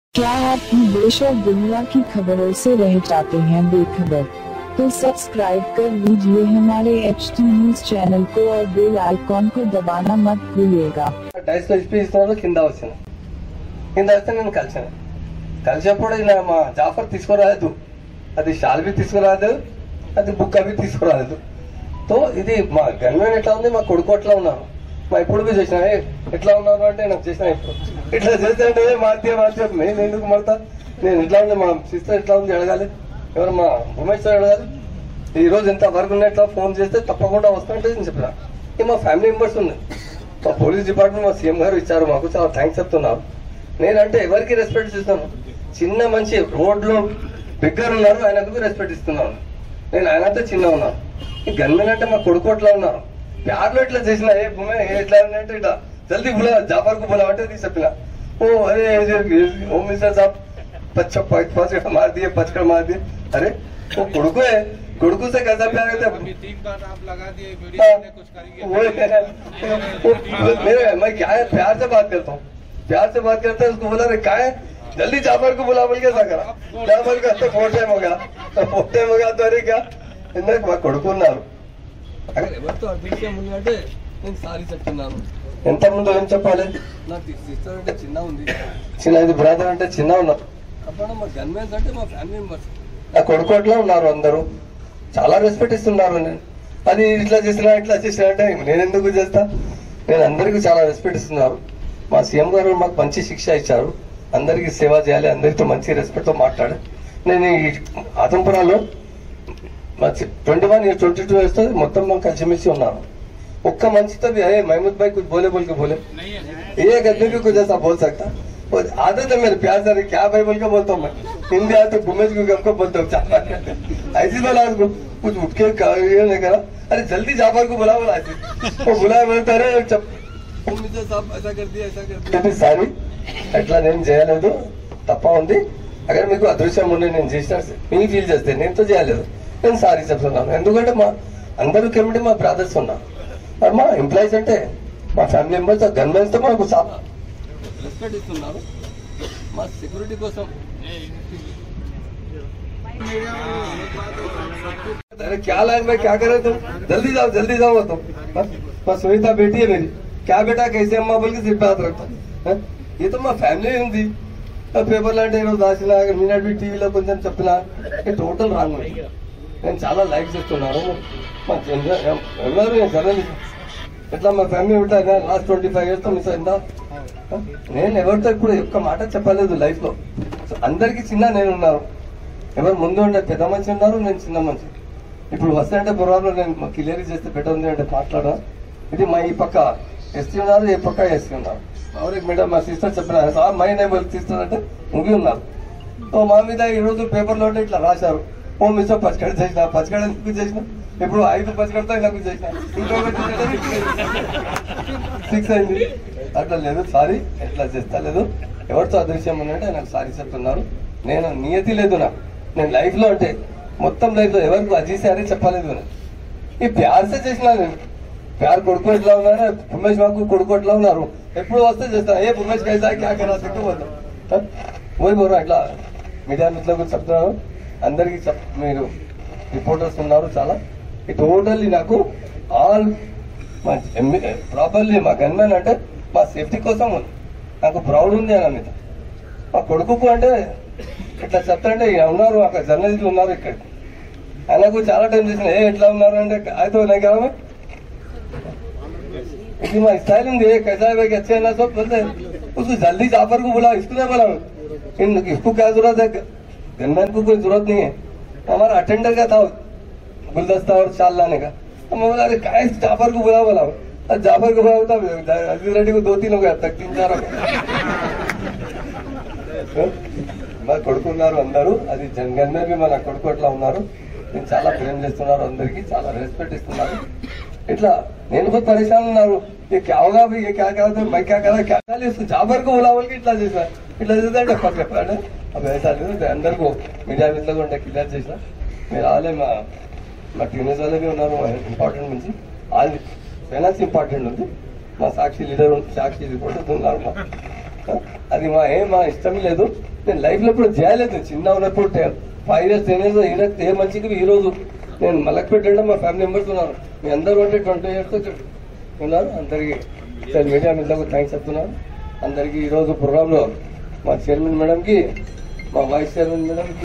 क्या आप देश और दुनिया की खबरों से रह जाते हैं बेखबर? तो सब्सक्राइब कर लीजिए हमारे HT न्यूज चैनल को और बेल आइकॉन को दबाना मत भूलिएगा। డైస్లో ఇస్తున్నాడు కింద వస్తే నేను కలిసాను. కలిసినప్పుడు ఇలా మా జాఫర్ తీసుకురాలేదు, అది షాల్ బి తీసుకురాలేదు, అది బుక్ అవి తీసుకురాలేదు. తో ఇది మా గన్మెన్ ఎట్లా ఉంది, మా కొడుకు ఎట్లా ఉన్నారు, మా ఇప్పుడు బి చేసిన ఎట్లా ఉన్నారు అంటే నాకు చేసిన ఇట్లా చేస్తే అంటే మార్చే నేను ఎందుకు మడతా, నేను ఇట్లా ఉంది, మా సిస్టర్ ఎట్లా ఉంది అడగాలి, ఎవరు మా ఉమేష్ అడగాలి. ఈ రోజు ఎంత వర్క్ ఉన్నట్లా ఫోన్ చేస్తే తప్పకుండా వస్తానంటే నేను చెప్పిన. మా ఫ్యామిలీ మెంబర్స్ ఉంది, మా పోలీస్ డిపార్ట్మెంట్ మా సీఎం గారు ఇచ్చారు, మాకు చాలా థ్యాంక్స్ చెప్తున్నారు. నేనంటే ఎవరికి రెస్పెక్ట్ ఇస్తాను, చిన్న మంచి రోడ్లో బిగ్గర్ ఉన్నారు ఆయనకు రెస్పెక్ట్ ఇస్తున్నాను. నేను ఆయనతో చిన్న ఉన్నాను. ఈ గన్మెన్ అంటే మా కొడుకు ఎట్లా ఉన్నారు, ప్యార్లో ఇట్లా చేసిన ఏ భూమి ఎట్లా అంటే ఇట్లా జల్దీ బులా జాఫర్ కు బులా అంటే చెప్పిన. ఓ అరే होम मिनिस्टर साहब पचकड़ मार दिए, अरे वो गुड़कू से कैसा प्यार करते मैं क्या है, प्यार से बात करता हूँ, उसको बोला रे क्या है, जल्दी जाफर को बुला बोल के ऐसा करा. जाफर का तो फोर्थ टाइम हो गया तो अरे क्या కొడుకు ఉన్నారు. ఎవరితో అదృశ్యం ఉంది అంటే నేను సారీ చెప్తున్నాను. ఎంత ముందు ఏం చెప్పాలి, నాకు సిస్టర్ అంటే చిన్న ఉంది, ఇది బ్రదర్ అంటే చిన్న ఉన్నారు. అప్పుడు మా గన్మెన్స్ అంటే మా ఫ్యామిలీ మెంబర్స్, నా కొడుకు అట్లా ఉన్నారు, అందరూ చాలా రెస్పెక్ట్ ఇస్తున్నారు. నేను అది ఇట్లా చేసినా అంటే నేను ఎందుకు చేస్తా, నేను అందరికీ చాలా రెస్పెక్ట్ ఇస్తున్నారు. మా సీఎం గారు మాకు మంచి శిక్ష ఇచ్చారు, అందరికీ సేవ చేయాలి, అందరితో మంచి రెస్పెక్ట్ తో మాట్లాడి. నేను ఈ ఆతంపురాలో 21 years 22 years तो మొత్తం మనం కలిసిమెలిసి ఉన్నాను. ఒక్క మంచితో महमूद भाई कुछ बोले बोल के बोले एक आदमी भी कुछ ऐसा बोल सकता, आदत है मेरे प्यार से क्या भाई बोल के बोलता हूँ मैं. हिंदी आते घूमेज को हमको बोलता हूँ ऐसी बोला उसको कुछ उठ के नहीं करा, अरे जल्दी जाफर को बुला ऐसे वो बुलाया बोलता अरे ऐसा कर दिया సారీ ఎట్లా నేను చేయలేదు, తప్ప ఉంది. అక్కడ మీకు అదృశ్యం ఉండే నేను చేసిన మీరు ఫీల్ చేస్తే నేను చేయలేదు, నేను సారీ చెప్తున్నాను. ఎందుకంటే మా అందరూ కమిటీ మా బ్రదర్స్ ఉన్నారు, మా ఎంప్లాయీస్ అంటే మా ఫ్యామిలీ మెంబర్స్, గన్మెన్స్ తో మాకు చాలా రెస్పెక్ట్ ఇస్తున్నారు. మా సెక్యూరిటీ కోసం अरे क्या लाइन में क्या करे तुम, जल्दी जाओ तुम. बस सुनीता बेटी है मेरी, क्या बेटा कैसे अम्मा बोल के सिर पे हाथ रखता. ये तो మా ఫ్యామిలీ ఉంది. పేపర్లు అంటే ఈరోజు రాసిన నిన్నటి టీవీలో కొంచెం చెప్పినా టోటల్ రాంగ్. నేను చాలా లైక్ చేస్తున్నాను. మా ఎవరు జర్నలిస్ట్ ఎట్లా మా ఫ్యామిలీ ఉంటాయి, లాస్ట్ 25 years తో మిస్ అయిందా. నేను ఎవరితో ఇప్పుడు ఒక్క మాట చెప్పలేదు లైఫ్ లో. అందరికీ చిన్న నేను ఉన్నాను, ఎవరు ముందు ఉంటే పెద్ద మంచి ఉన్నారు, నేను చిన్న మంచి. ఇప్పుడు వస్తే అంటే పొరపాటు నేను క్లియర్ చేస్తే బెటర్ ఉంది అంటే మాట్లాడా. ఇది మా ఈ పక్క ఎస్టీ ఉన్నారు, ఏ పక్క ఎస్టీ ఉన్నారు. ఎవరికి మేడం మా సిస్టర్ చెప్పిన మై నేబర్ సిస్టర్ అంటే ముగి ఉన్నారు. సో మా మీద ఈ రోజు పేపర్లో ఇట్లా రాశారు, ఓ మిస్ పచ్చకడ ఎందుకు చేసిన, ఇప్పుడు 5 పచ్చకడతో నాకు చేసిన, ఇంకొకటి 6 అయింది. అట్లా లేదు, సారీ ఎట్లా చేస్తా లేదు. ఎవరితో అదృశ్యం ఉందంటే నాకు సారీ చెప్తున్నారు. నేను నియతి లేదు నాకు, నేను లైఫ్ లో అంటే మొత్తం లైఫ్ లో ఎవరికి అజీసారే చెప్పలేదు. ఈ ప్యార్సే చేసిన నేను ప్యార్ కొడుకు ఎట్లా ఉన్నారు, ఉమేష్ మాకు కొడుకు ఎట్లా ఉన్నారు, ఎప్పుడు వస్తే చేస్తా ఏ ఉమేష్ కైసా క్యా కరా తిట్టుకోవద్దు పోయి బోరు. అట్లా మీడియా మిత్రులకు చెప్తున్నాను, అందరికీ మీరు రిపోర్టర్స్ ఉన్నారు చాలా. ఈ టోటల్లీ నాకు ఆల్ ప్రాపర్లీ మా గన్మెన్ అంటే మా సేఫ్టీ కోసం నాకు ప్రౌడ్ ఉంది ఆయన మీద. మా కొడుకు అంటే ఇట్లా చెప్తాంటే ఉన్నారు, అక్కడ జర్నలిస్టులు ఉన్నారు ఇక్కడ, ఆయనకు చాలా టైం చేసిన ఎట్లా ఉన్నారు అంటే అయితే నాకు ఇది మా स्टाइल ఉంది, कैसा है भाई अच्छे है ना सब बोलते हैं. उसको जल्दी जाफर को बुला, इसको नहीं बुला, इसको क्या जरूरत है, गनमैन को कोई जरूरत नहीं है. हमारा अटेंडर का था गुलदस्ता और शाल लाने का, हम बोला अरे क्या जाफर को बुला जाफर को बुला अजीज रेड्डी को 2-3 हो गया तक 3-4 हो गया. మా కొడుకు ఉన్నారు అందరూ, అది గన్మెన్ బి మన కొడుకు అట్లా ఉన్నారు. నేను చాలా ప్రేమ చేస్తున్నారు, అందరికి చాలా రెస్పెక్ట్ ఇస్తున్నారు. इतना నేను बहुत परेशान ఉన్నారు, ये क्या होगा भाई, ये क्या करा मैं क्या करा क्या खाली उसको जाफर को बुला बोल के इतना చేసిన అంటే పక్కన अब ऐसा नहीं అందరికీ మీడియా మిత్రులు ఉంటే క్లియర్ చేసిన. మీరు ఆలే మా టీనేజ్ వాళ్ళే ఉన్నారు, ఇంపార్టెంట్ నుంచి వాళ్ళు ఫైనాన్స్ ఇంపార్టెంట్ ఉంది. మా సాక్షి లీడర్ సాక్షి రిపోర్టర్ ఉన్నారు. అది మా ఇష్టం లేదు. నేను లైఫ్ లో ఎప్పుడు చేయలేదు. చిన్న ఉన్నప్పుడు 5 years 10 years ఏ మంచికి ఈ రోజు నేను మలక్పేట అంటే మా ఫ్యామిలీ మెంబర్స్ ఉన్నారు. మీ అందరూ అంటే 20 years ఉన్నారు. అందరికీ మీడియా మిత్రులకు థ్యాంక్స్ చెప్తున్నాను. అందరికీ ఈరోజు ప్రోగ్రాంలో మా చైర్మన్ మేడంకి, మా వైస్ చైర్మన్ మేడంకి